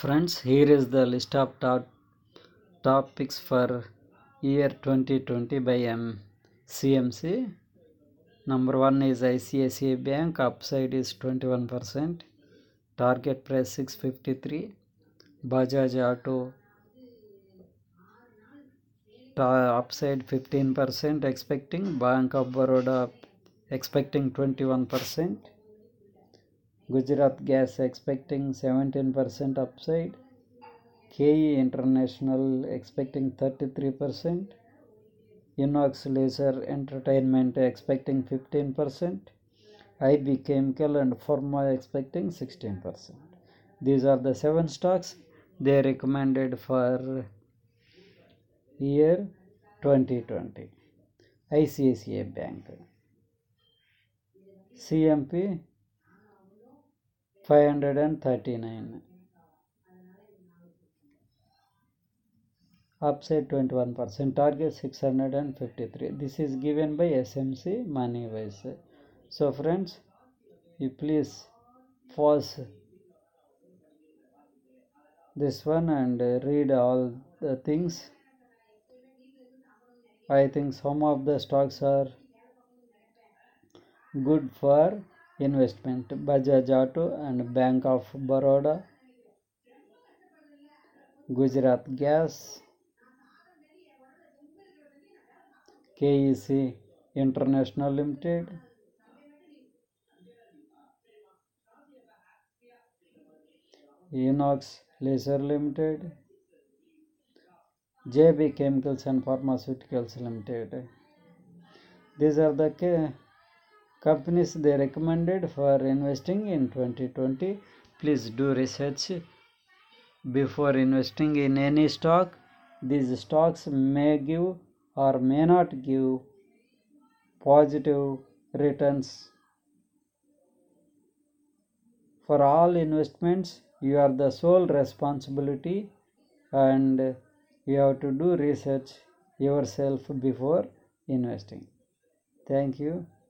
Friends, here is the list of topics for year 2020 by CMC. Number 1 is ICICI Bank, upside is 21%, target price 653. Bajaj Auto, upside 15%, expecting. Bank of Baroda expecting 21%. Gujarat Gas expecting 17% upside. KE International expecting 33%. Inox Laser Entertainment expecting 15%. IB Chemical and Pharma expecting 16%. These are the 7 stocks they recommended for year 2020. ICICI Bank, CMP 539, upside 21%, target 653. This is given by SMC Moneywise. So friends, you please pause this one and read all the things. I think some of the stocks are good for investment. Bajaj Auto and Bank of Baroda, Gujarat Gas, KEC International Limited, Inox Laser Limited, JB Chemicals and Pharmaceuticals Limited. These are the companies they recommended for investing in 2020. Please do research before investing in any stock. These stocks may give or may not give positive returns. For all investments, you are the sole responsibility and you have to do research yourself before investing. Thank you.